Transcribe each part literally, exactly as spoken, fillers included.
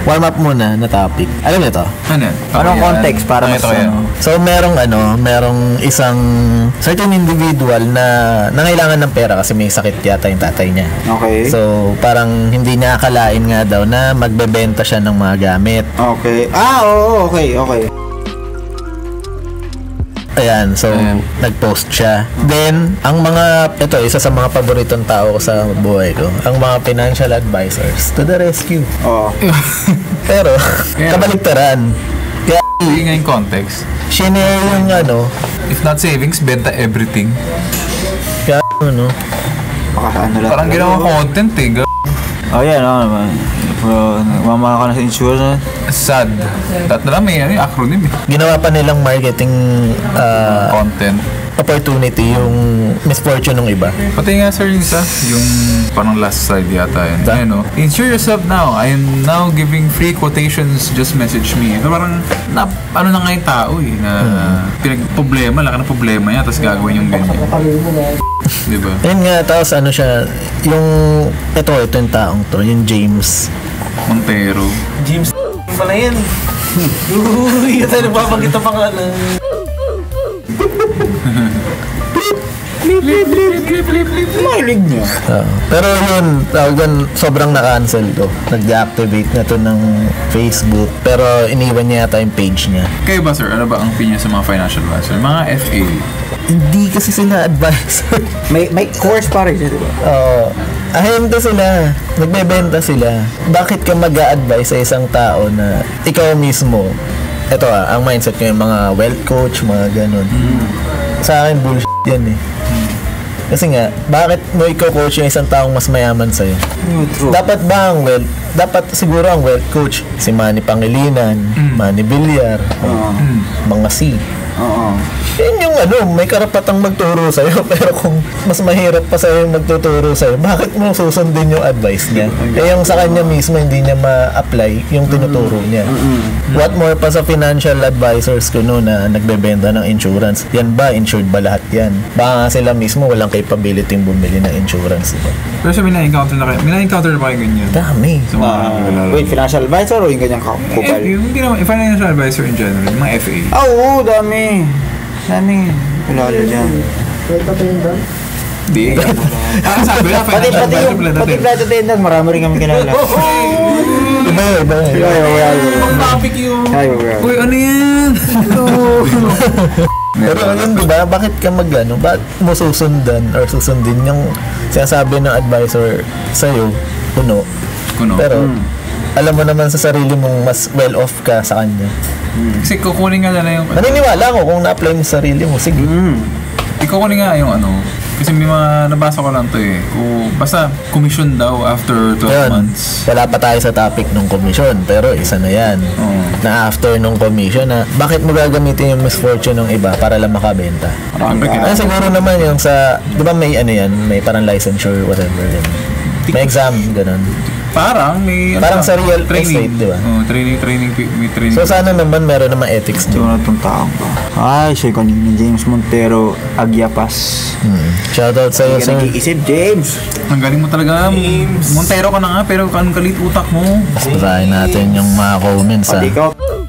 warm up muna na topic. Alam niyo to? Ano? Anong context para mas ano? So, merong ano, merong isang certain individual na nangailangan ng pera kasi may sakit yata yung tatay niya. Okay. So, parang hindi niya akalain nga daw na magbebenta siya ng mga gamit. Okay. Ah, oo, okay, okay. Ayan, so, Ayan. nag-post siya. Then, ang mga, ito, isa sa mga paboritong tao ko sa buhay ko, ang mga financial advisors to the rescue. Oo. Pero, Yeah. kabaligtaran. Kaya, Hindi nga yung context. shinare yung ano, If not savings, benta everything. kaya ano, Baka ano lang. Parang ginawa content eh. G- Oh, yan, ano naman. Bro, mamaka ka na sa insurance. Sad. Tat na lang may ano, yung acronym eh. ginawa pa nilang marketing ah, Content. opportunity yung misfortune ng iba. Pati nga sir yung isa, yung parang last slide yata yun. Da- Ayun o. Insure yourself now. I am now giving free quotations. Just message me. So parang, na, ano na nga yung tao eh. Na pinag-problema, laki ng problema niya. Tapos gagawin yung ganyan. Diba? Ayun nga, tapos ano siya, yung, ito, ito yung taong to, yung James. Montero. James pala yan. Uy, ito nagbabanggit ang pangalan. Mahilig niya. Ah, pero yun, tawag doon, sobrang na-cancel to. Nag-deactivate na to ng Facebook, pero iniwan niya yata yung page niya. Kayo ba sir, ano ba ang opinion sa mga financial advisor? Mga F A. Hindi kasi sila advisor. May may course pa rin siya, di ba? Oo. Ahente sila. Nagbebenta sila. Bakit ka mag-a-advise sa isang tao na ikaw mismo, ito ah, ang mindset ko yung mga wealth coach, mga ganun. Mm. Sa akin, bullshit yan eh. Kasi nga, bakit mo ikaw coach yung isang taong mas mayaman sa'yo? Oh, true. Dapat ba ang wealth? Dapat siguro ang wealth coach, si Manny Pangilinan, Mm. Manny Villar, Oo. mga C. Oo. Yan yung ano, may karapatang magturo sa'yo, pero kung mas mahirap pa sa'yo yung magtuturo sa'yo, bakit mo susundin yung advice niya? Eh yung sa kanya mismo, hindi niya ma-apply yung tinuturo niya. What more pa sa financial advisors ko no na nagbebenta ng insurance? Yan ba? Insured ba lahat yan? Baka nga sila mismo walang capability yung bumili ng insurance, diba? Pero siya, may na-encounter na kayo. May na-encounter na ba kayo ganyan? Dami. Sa mga Ah, wait, financial advisor o yung ganyang kupal? Eh, yung hindi naman, financial advisor in general, yung mga F A. Ah, oo, dami. Dami. Kilala dyan. Hindi. Ah, sabi na, Pati, financial pati advisor yung, pala pati natin. flight attendant, marami rin kami kilala. Iba, iba. Ay, ay, ay, ay. Ang topic yung... Ay, ay, ay. Uy, ano yan? Pero yun, di ba? Bakit ka mag, ano, bakit mo susundan or susundin yung sinasabi ng advisor sa'yo, puno. Kuno. Pero, alam mo naman sa sarili mong mas well off ka sa kanya. Kasi kukunin nga na yung... Naniniwala ako kung na-apply mo sa sarili mo, sige. Mm. Ikukunin nga yung ano... Kasi may mga nabasa ko lang to eh. O, basta commission daw after twelve Yun, months. wala pa tayo sa topic ng commission, pero isa na yan. Oo. Na after nung commission, na bakit mo gagamitin yung misfortune ng iba para lang makabenta? Siyempre, Ay, kailangan- siguro naman yung sa, di ba may ano yan, may parang licensure, whatever. Yan. May exam, ganun. Parang may... ano Parang ba? sa real training. estate, di ba? Oo, training, training, may training. So sana naman meron naman ethics Ito doon. na itong taong to. Ay, siya kanina, James Montero Agyapas. Hmm. Shoutout sa'yo, Hindi ka sir. nag-iisip, James. Ang galing mo talaga. Montero ka na nga, pero kanong kalit utak mo. Basahin natin yung mga comments, ha. Pati ikaw.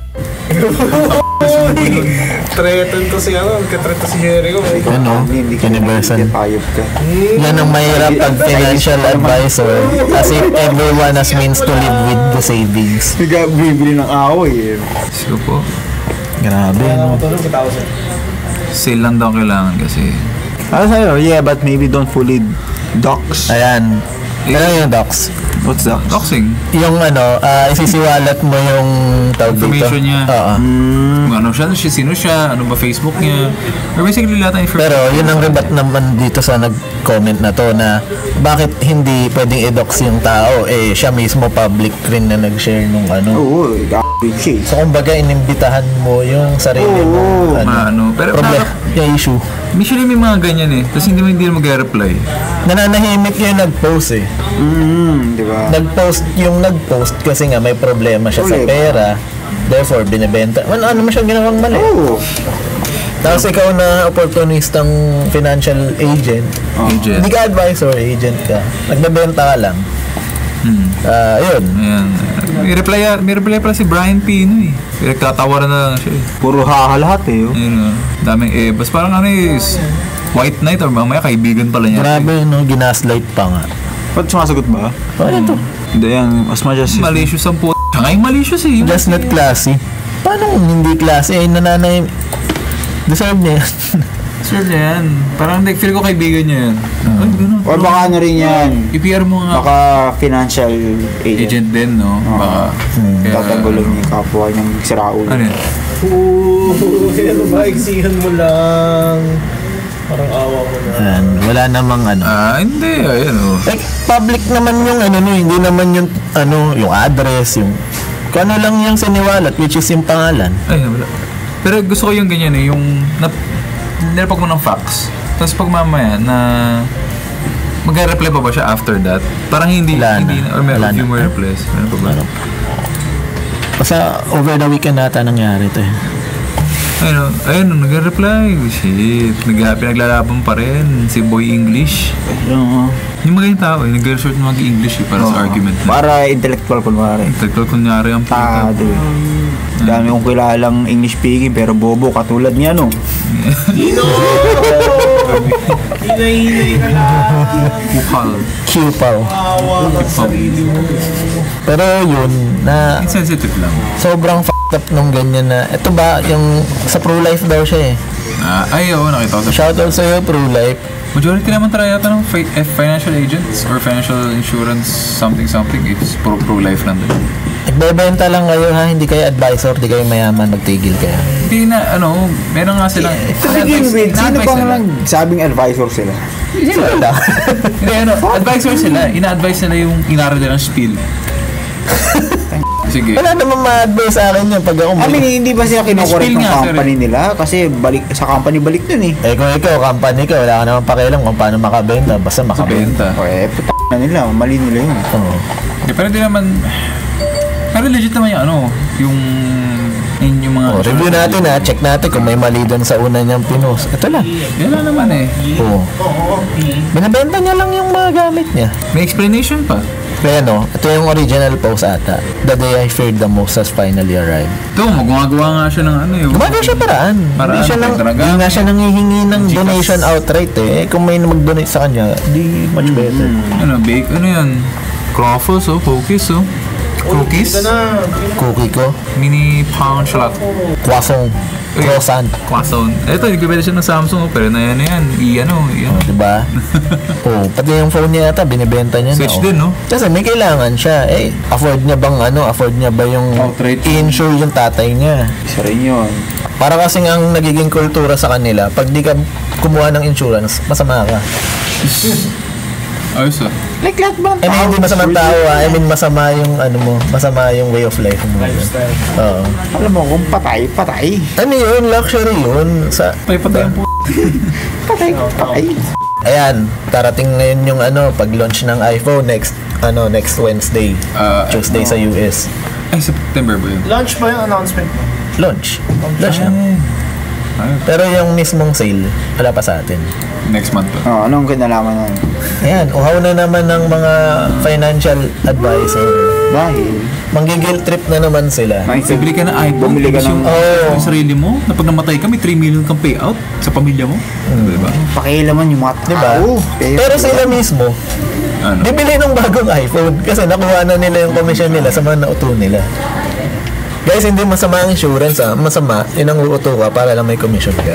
Tretan to si ano, katreto si Jericho. Ano? Hindi ka Universal. nag-iisip, ayop ka. Yan ang mahirap pag financial advisor kasi everyone has means to live with the savings. Higa, bibili ng away eh. So po, Grabe, no? sale lang daw kailangan kasi. Ano sa'yo? Yeah, but maybe don't fully dox. Ayan. Ano yung docs? What's dox? Doxing. Yung ano, ah, isisiwalat mo yung tawag dito. Information niya. Oo. Mm. Kung ano siya, siya, sino siya, ano ba Facebook niya. Or basically lahat ng information. Pero yun ang rebat naman dito sa nag-comment na to na bakit hindi pwedeng i-dox yung tao eh siya mismo public rin na nag-share nung ano. Oo, gagawin siya. So kumbaga inimbitahan mo yung sarili mo Oo. ano, Ano, pero problem, dapat- yung issue. Usually may mga ganyan eh. Tapos hindi mo hindi na mag-reply. Nananahimik yung nag-post eh. Mm, di ba? Nag-post yung nag-post kasi nga may problema siya sa Problema. pera. Therefore, binibenta. Ano, ano mo siyang ginawang mali? Oo. Tapos ikaw na opportunistang financial agent. Agent. Hindi ka advisor, agent ka. Nagbebenta ka lang. Hmm. Ah, yun. Ayan. May reply, may reply pala si Brian Pino eh. Nagtatawaran na lang siya eh. Puro haha lahat eh. Oh. Ayun o. Daming eh. Bas parang ano is White Knight or mamaya kaibigan pala niya. Grabe, no? Ginaslight pa nga. Ba't sumasagot ba? Ano to? Hindi yan. As much as... Malicious ang puto. Siya nga yung malicious eh. Just not classy. Paano kung hindi classy? Ay, nananay... Deserve niya yan. Sure na yan. Parang like, feel ko kaibigan niya yan. Ay, gano'n. Or baka ano rin yan. I-P R mo nga. Baka financial agent. Agent din, no? Baka. Hmm. Kaya- Tatanggulan niya yung kapwa niyang siraulo. Ano yan? Oo, ano ba? Iksihan mo lang. Parang awa mo na. Ayan, wala namang ano. Ah, hindi. Ayan o. Like, public naman yung ano, no, hindi naman yung ano, yung address, yung kung ano lang yung siniwalat, which is yung pangalan. Ay, wala. Pero gusto ko yung ganyan eh. Yung nap nilapag mo ng fax. Tapos pag mamaya na mag-reply pa ba siya after that? Parang hindi. Wala hindi na. Or may Wala few na. more replies. Meron pa ba? Ano? Basta over the weekend nata nangyari to eh. Ayun o. Ayun o. Nag-reply. Shit. Nag pinaglalaban pa rin. Si Boy English. Oo. Yung mga yung tao eh. Nag-resort na mag-English eh. Para sa argument na. Para intellectual kunwari. Tagkal kunyari ang puta. Tado eh. Dami kong kilalang English speaking pero bobo katulad niya no. Dino! Hinay-hinay ka lang. Bukal. Q-Pow. Awa ka sa sarili mo. Pero yun, na Insensitive lang. sobrang f***ed up nung ganyan na, ito ba, yung sa pro-life daw siya eh. Ah, ay, oo. Nakita ko sa Shoutout sa'yo, pro-life. majority naman tara yata ng fi- eh, financial agents or financial insurance something something. It's pro pro-life lang din. Nagbebenta lang kayo ha, hindi kayo advisor, hindi kayo mayaman, magtigil kayo. Hindi na, ano, meron nga silang... To begin with, sino ina-advise bang nila. lang sabing advisor sila? Sila lang. Hindi, ano, advisor sila. Ina-advise nila yung inaral nilang spiel. Sige. Wala naman ma-advise sa akin yun pag ako I mean, hindi ba sila kinukorek Spill ng nga, sir, company nila? Kasi balik sa company balik dun eh. Eh kung ikaw, company ka, wala ka naman pakialam kung paano makabenta, basta Sa makabenta. benta. O eh, puta na nila. Mali nila yun. Oo. Okay, pero hindi naman... Pero legit naman yung ano, yung... Yung, yung mga... Oh, review natin ha, check natin kung may mali doon sa una niyang pinost. Ito lang. Yan lang naman eh. Oo. Binabenta niya lang yung mga gamit niya. May explanation pa. Kaya no, ito yung original post ata. The day I feared the most has finally arrived. Ito, magumagawa nga siya ng ano yung... Gumagawa siya paraan. Paraan, Hindi siya nang, talaga. hindi nga siya nangihingi ng Gcash. donation outright eh. Eh, Kung may mag-donate sa kanya, di much better. Ano, bake, ano yan? Croffles, oh, cookies, oh. Cookies? Ito na. Cookie ko, Mini pound shot. croissant, croissant. Croissant. Ito, nagbibenta siya ng Samsung, oh, pero na yan, na yan. I-ano, i-ano. Oh, diba? oh, pati yung phone niya ata, binibenta niya Switch na. din, no? Kasi may kailangan siya. Eh, afford niya bang ano, afford niya ba yung Outright. i-insure yung tatay niya? Isa rin yun. Para kasing ang nagiging kultura sa kanila, pag di ka kumuha ng insurance, masama ka. Ayos, ah. Like lahat ba ng I mean, hindi masamang tao ah. I mean, masama yung ano mo, masama yung way of life mo. Lifestyle. Oo. Alam mo, kung patay, patay. Ano yun? Luxury yun. Sa, Patay-patay ang po. Patay, patay. Ayan, darating ngayon yung ano, pag-launch ng iPhone next ano next Wednesday, Ah, Tuesday sa U S. Ay, September ba yun? Lunch ba yung announcement mo? Launch. Launch na. Ay, Pero yung mismong sale, wala pa sa atin. next month pa. Oh, anong kinalaman nun? Ayan, uhaw na naman ng mga financial advisor. Dahil, Manggigil trip na naman sila. makikita- Bili ka ng iPhone, Bumili ka tapos yung, ng- Oo. yung sarili mo, na pag namatay ka, may three million kang payout sa pamilya mo. Diba? pakialaman yung mga Diba? tao. Kaya- Pero sila mismo, Ano? bibili ng bagong iPhone kasi nakuha na nila yung commission nila sa mga nauto nila. Guys, hindi masama ang insurance ah. Masama, yun ang uuto ka para lang may commission ka.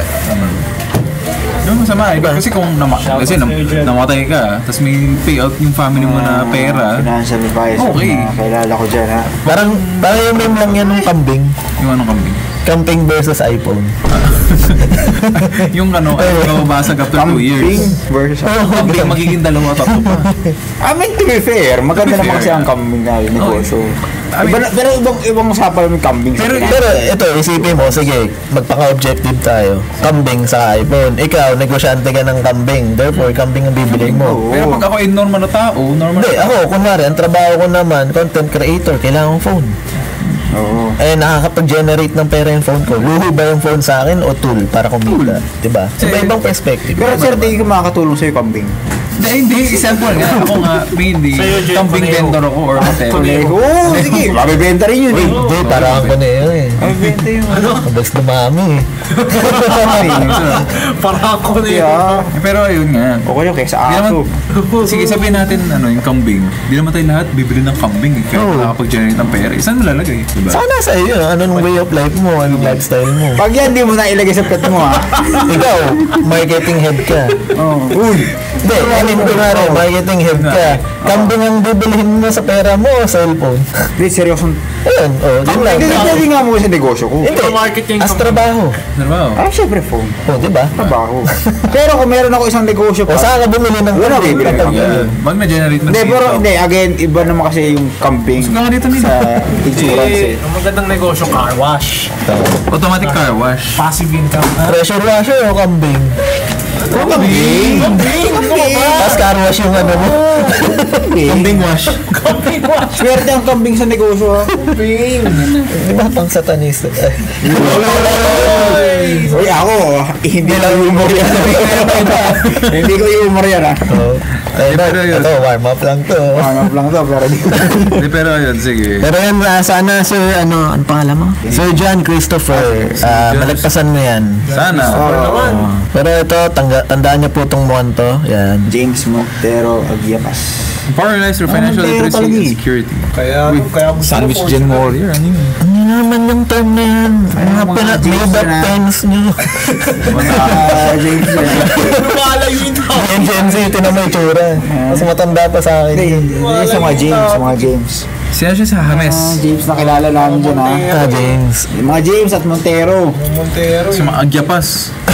Yung masama eh. Kasi kung nama kasi nam namatay ka, tapos may payout yung family mo na pera, Financial advisor. Okay. Mga Kilala ko dyan ha. Parang, parang yung meme lang yan ng kambing. yung anong kambing. Camping versus iPhone. yung ano, ay mababasag after two years. Kambing versus... Kambing magiging dalawa tatlo pa. I mean, to be fair, maganda To be naman fair, kasi ang yeah. kambing na yung negosyo. I mean- Iba na- pero ibang, ibang usapan yung kambing. sa Pero- Pinas. Pero ito, isipin mo, sige, magpaka-objective tayo. Kambing sa iPhone. Ikaw, negosyante ka ng kambing. Therefore, kambing ang bibili mo. Pero pag ako ay normal na tao, normal Hindi, ako, kunwari, ang trabaho ko naman, content creator, kailangan ko phone. Oo. Eh, nakakapag-generate ng pera yung phone ko. Luho ba yung phone sa akin o tool para kumita? Diba? Sa Eh, ibang perspective. Pero sir, tingin ko makakatulong sa'yo kambing. Hindi, Hindi, hindi. Example nga. Ako nga, mainly, Sa'yo, Jen, camping Conejo. vendor ako or hotel. Conejo. Oo, sige. Mabibenta rin yun eh. Hindi, parang ako na yun eh. Mabibenta yun. Ano? Mabas na mami eh. Para ako na yun. Yeah. Eh, Pero ayun nga. Okay yun, kaysa Di aso. naman, sige, sabihin natin ano, yung kambing. Di naman tayo lahat bibili ng kambing eh. Kaya Oo. nakakapag-generate ng pera. Eh, saan mo lalagay? Diba? Saka nasa iyo, anong way of life mo, anong lifestyle mo. Pag yan, di mo na ilagay sa pet mo ha. Ikaw, marketing head ka. Oo. Uy. Hindi, anin ko nga rin, marketing head ka. Kambing ang bibilihin mo sa pera mo o cellphone. Hindi, seryosong. Ayun, oh, yun lang. Hindi, hindi nga mo sa negosyo ko. Hindi, Marketing as company. trabaho. Trabaho. Ah, syempre phone. Oh, di ba? Trabaho. Pero kung meron ako isang negosyo O pa. saan ka bumili ng Wala, kambing bibili kapag ka. yun? Wag na-generate ng Hindi, pero income. hindi. Again, iba naman kasi yung camping Gusto nga dito nila. sa insurance eh. Eh, ang magandang negosyo, car wash. Automatic car wash. Passive income. Pressure washer o kambing? Kambing! Kambing! Tapos car wash yung ano mo. Kambing wash. Kambing wash! Swerte ang kambing sa negosyo ha. Kambing! Di ba pang satanista? Ay. Uy, ako, hindi lang humor yan. Hindi ko humor yan ha. Oh. Ay, pero yun. ito, warm up lang to. Ano lang to, pero di ko. Hindi, pero ayun, sige. Pero yan, ah, sana Sir, ano, ano pangalan mo? Sir John Christopher. Ah, John. malagpasan mo yan. Sana. naman. Pero ito, tangga, tandaan niyo po itong buwan to. Yan. James Montero Agiapas. Paralyzed or financial Montero literacy talaga and eh. security. Kaya, kaya gusto Sandwich ko- Gen Warrior. Ano yun? Ano naman yung term na yan? Mga mga pinat James made up na- pens nyo. Ah, James. Lumalayo yun ako. Yung Gen Z, ito na may tsura. Mas matanda pa sa akin. Hindi, hindi sa mga James, sa mga James. Siya siya sa Ah, Hames. James na kilala namin dyan ha. Ah, James. Yung mga James at Montero. Montero. Sa mga Agyapas.